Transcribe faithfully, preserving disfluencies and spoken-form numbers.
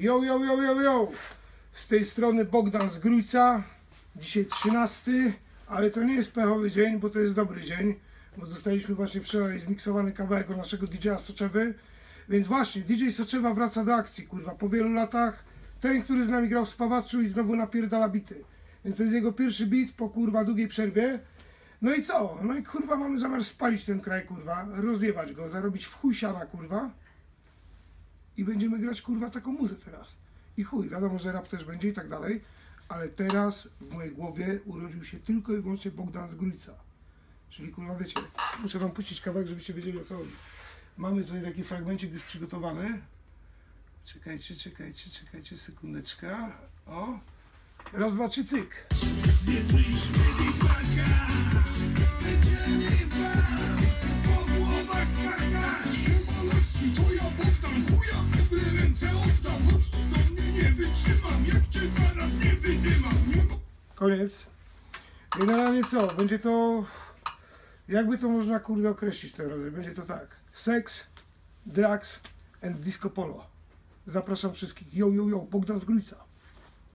Yo, yo, yo, yo, yo! Z tej strony Bogdan z Grójca. Dzisiaj trzynasty, ale to nie jest pechowy dzień, bo to jest dobry dzień. Bo dostaliśmy właśnie wczoraj zmiksowany kawałek od naszego D J a Soczewy. Więc właśnie, D J Soczewa wraca do akcji, kurwa, po wielu latach. Ten, który z nami grał w Spawaczu i znowu napierdala bity. Więc to jest jego pierwszy beat po, kurwa, długiej przerwie. No i co? No i, kurwa, mamy zamiar spalić ten kraj, kurwa, rozjebać go, zarobić w chuj siana, kurwa. I będziemy grać, kurwa, taką muzę teraz. I chuj, wiadomo, że rap też będzie i tak dalej. Ale teraz w mojej głowie urodził się tylko i wyłącznie Bogdan z Grójca. Czyli, kurwa, wiecie, muszę wam puścić kawałek, żebyście wiedzieli, o co chodzi. Mamy tutaj taki fragmencik już przygotowany. Czekajcie, czekajcie, czekajcie, sekundeczkę. O! Raz, dwa, trzy, cyk! Zjedliśmy bigmaka, będziemy wam po głowach skakać. Siemanoski, to ja Bogdan, chuja w dobre ręce oddam. Chodź tu do mnie, nie wytrzymam, jak cię zaraz nie wydymam. Nie ma... Koniec. Generalnie co? Będzie to... Jakby to można, kurde, określić teraz? Będzie to tak. Seks, drugs and disco polo. Zapraszam wszystkich. Yo, yo, yo, Bogdan z Grójca.